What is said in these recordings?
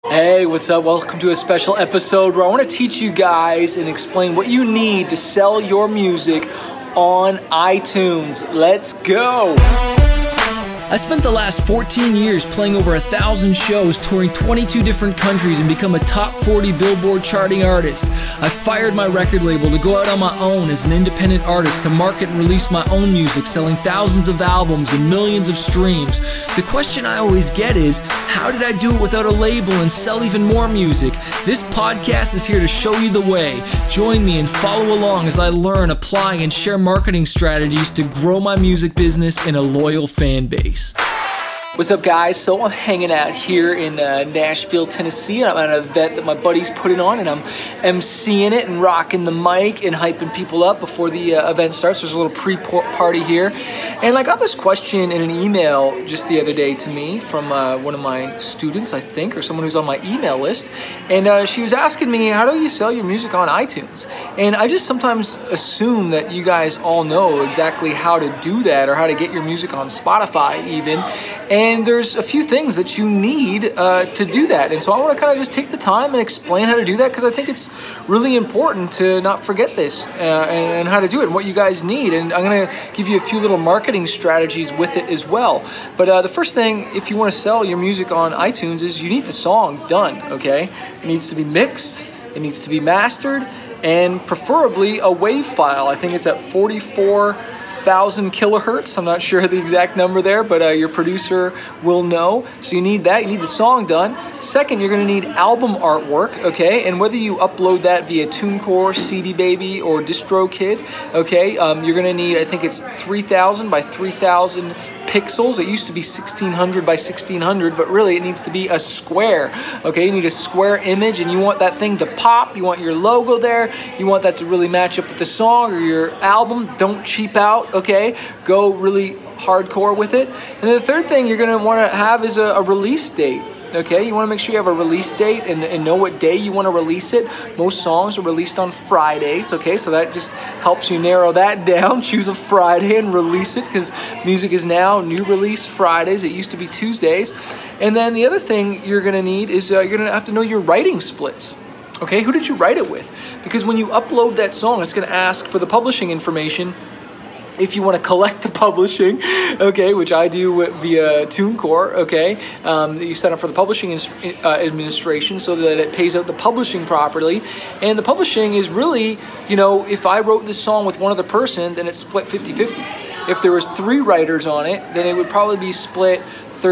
Hey, what's up? Welcome to a special episode where I want to teach you guys and explain what you need to sell your music on iTunes. Let's go! I spent the last 14 years playing over 1,000 shows, touring 22 different countries, and become a top 40 Billboard charting artist. I fired my record label to go out on my own as an independent artist to market and release my own music, selling thousands of albums and millions of streams. The question I always get is, how did I do it without a label and sell even more music? This podcast is here to show you the way. Join me and follow along as I learn, apply, and share marketing strategies to grow my music business and a loyal fan base. What's up, guys? So I'm hanging out here in Nashville, Tennessee. I'm at an event that my buddy's putting on, and I'm emceeing it and rocking the mic and hyping people up before the event starts. There's a little pre-party here. And I got this question in an email just the other day to me from one of my students, I think, or someone who's on my email list. And she was asking me, how do you sell your music on iTunes? And I just sometimes assume that you guys all know exactly how to do that, or how to get your music on Spotify even. And there's a few things that you need to do that. And so I want to kind of just take the time and explain how to do that, because I think it's really important to not forget this and how to do it and what you guys need. And I'm going to give you a few little marketing strategies with it as well. But the first thing, if you want to sell your music on iTunes, is you need the song done, okay? It needs to be mixed, it needs to be mastered, and preferably a WAV file. I think it's at 44,000 kilohertz. I'm not sure the exact number there, but your producer will know. So you need that. You need the song done. Second, you're going to need album artwork, okay? And whether you upload that via TuneCore, CD Baby, or DistroKid, okay, you're going to need, I think it's 3,000 by 3,000 pixels. It used to be 1600 by 1600, but really it needs to be a square. Okay, you need a square image, and you want that thing to pop. You want your logo there. You want that to really match up with the song or your album. Don't cheap out, okay? Go really hardcore with it. And then the third thing you're going to want to have is a release date. Okay, you want to make sure you have a release date and know what day you want to release it. Most songs are released on Fridays, okay, so that just helps you narrow that down. Choose a Friday and release it, because music is now new release Fridays. It used to be Tuesdays. And then the other thing you're going to need is you're going to have to know your writing splits. Okay, who did you write it with? Because when you upload that song, it's going to ask for the publishing information. If you want to collect the publishing, okay, which I do via TuneCore, okay, you set up for the publishing administration so that it pays out the publishing properly. And the publishing is really, you know, if I wrote this song with one other person, then it's split 50-50. If there was 3 writers on it, then it would probably be split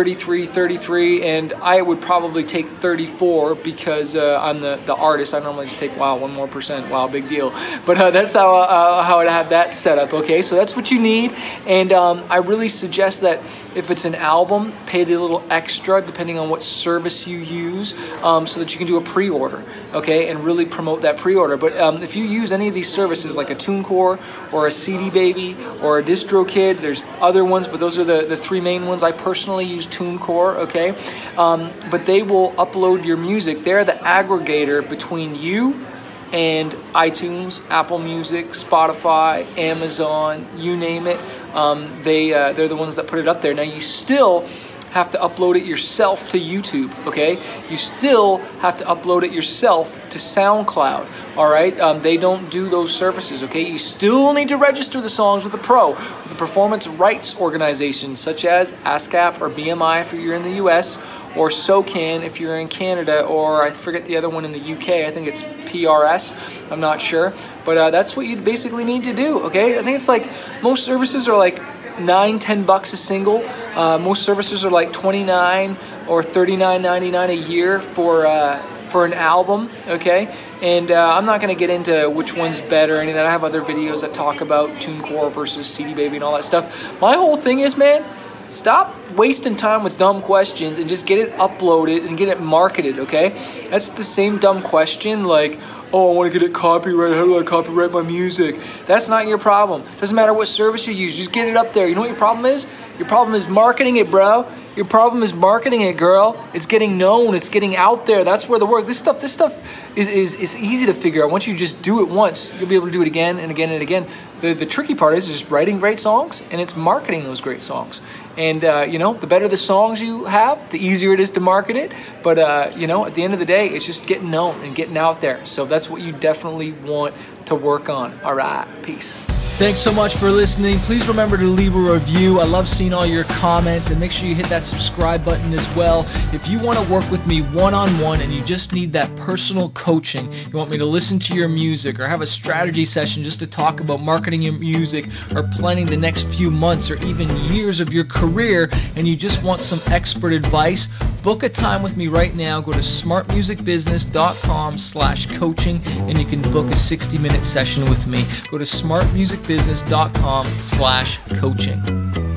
33, and I would probably take 34 because I'm the artist. I normally just take, wow, 1 more percent, wow, big deal. But that's how I'd have that set up, okay? So that's what you need, and I really suggest that if it's an album, pay the little extra depending on what service you use, so that you can do a pre-order, okay, and really promote that pre-order. But if you use any of these services like a TuneCore or a CD Baby or a DistroKid, there's other ones, but those are the 3 main ones. I personally use TuneCore, okay, but they will upload your music. They're the aggregator between you and iTunes, Apple Music, Spotify, Amazon, you name it. They're the ones that put it up there. Now you still have to upload it yourself to YouTube, okay? You still have to upload it yourself to SoundCloud, all right? They don't do those services, okay? You still need to register the songs with a pro, with a performance rights organization such as ASCAP or BMI if you're in the US, or SOCAN if you're in Canada, or I forget the other one in the UK. I think it's PRS. I'm not sure. But that's what you basically need to do, okay? I think it's like most services are like $9-10 a single. Most services are like $29 or $39.99 a year for an album, okay? And I'm not going to get into which one's better or any of that. I have other videos that talk about TuneCore versus CD Baby and all that stuff. My whole thing is, man, stop wasting time with dumb questions and just get it uploaded and get it marketed, okay? That's the same dumb question like, oh, I want to get it copyrighted. How do I copyright my music? That's not your problem. Doesn't matter what service you use. Just get it up there. You know what your problem is? Your problem is marketing it, bro. Your problem is marketing it, girl. It's getting known. It's getting out there. That's where the work. This stuff is easy to figure out. Once you just do it once, you'll be able to do it again and again and again. The tricky part is just writing great songs, and it's marketing those great songs. And the better the songs you have, the easier it is to market it. But at the end of the day, it's just getting known and getting out there. So that's what you definitely want to work on. All right, peace. Thanks so much for listening. Please remember to leave a review. I love seeing all your comments, and make sure you hit that subscribe button as well. If you want to work with me one-on-one and you just need that personal coaching, you want me to listen to your music or have a strategy session just to talk about marketing your music or planning the next few months or even years of your career, and you just want some expert advice, book a time with me right now. Go to smartmusicbusiness.com/coaching and you can book a 60-minute session with me. Go to smartmusicbusiness.com/coaching.